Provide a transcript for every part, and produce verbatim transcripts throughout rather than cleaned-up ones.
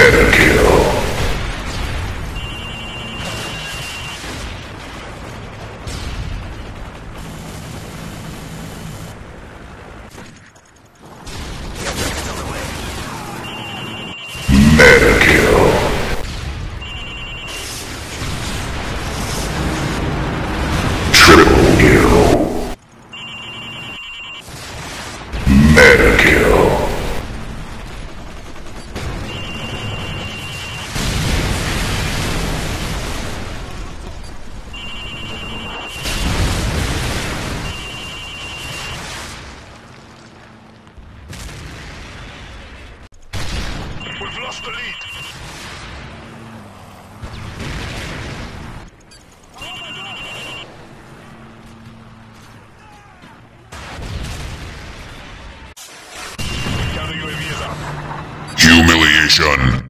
Meta kill. Meta kill. Triple kill. Meta kill. We've lost the lead. Counter U A V is up. Humiliation.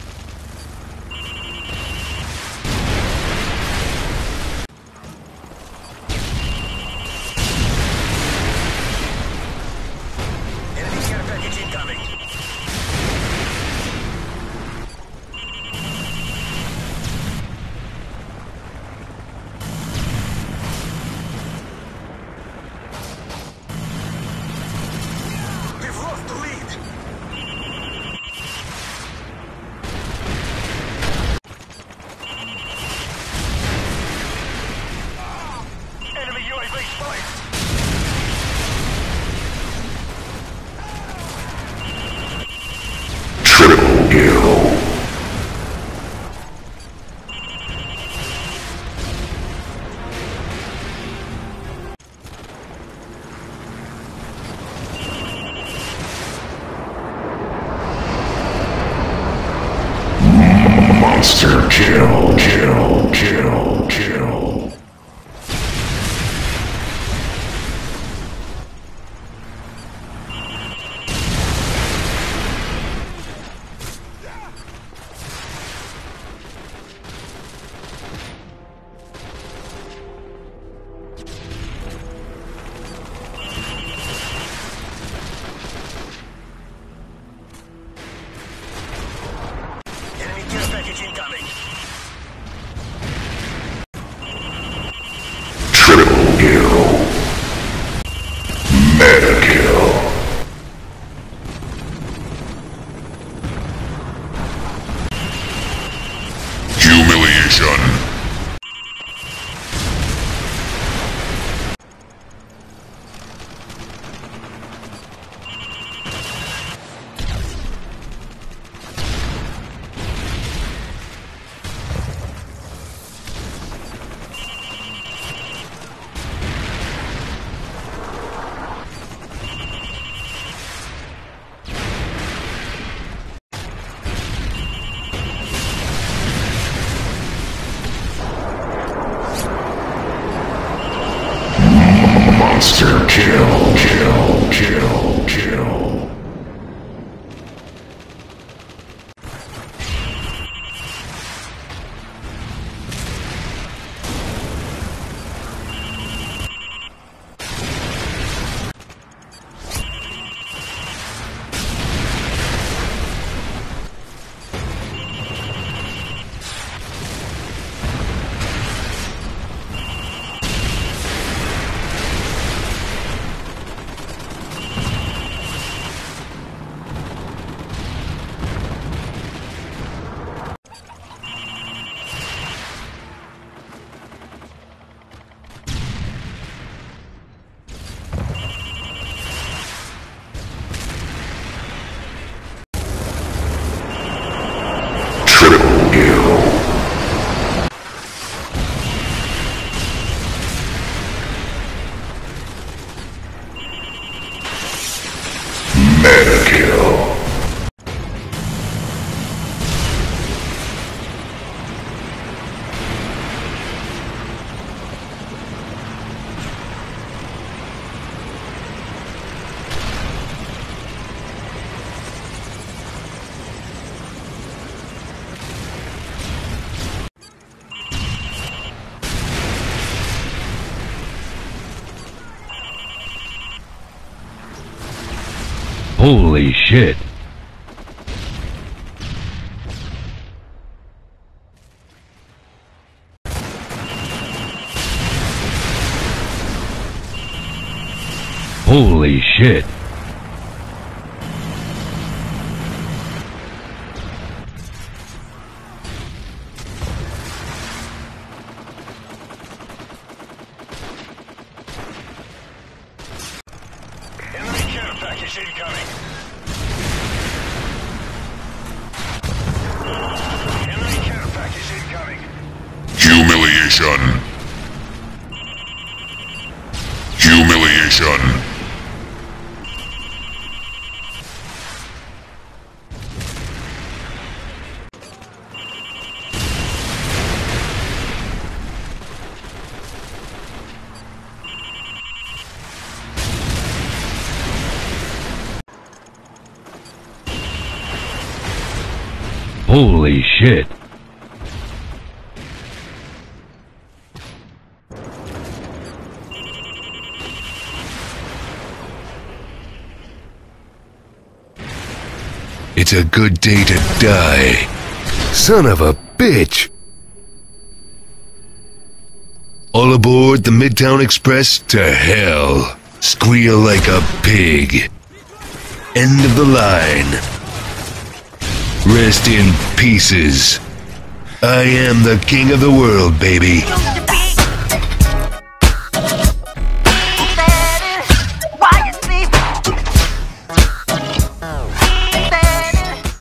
Enemy care package incoming. We've lost the lead. Enemy U A V spotted. Triple kill. Monster kill, kill, kill, kill. Enemy care package incoming. Triple kill. Meta kill. Humiliation. Monster kill, kill, kill, kill. Triple kill. Meta kill. Holy shit. Holy shit. Enemy care package incoming. Enemy care package incoming. Humiliation. Humiliation. Holy shit. It's a good day to die. Son of a bitch. All aboard the Midtown Express to hell. Squeal like a pig. End of the line. Rest in pieces. I am the king of the world, baby.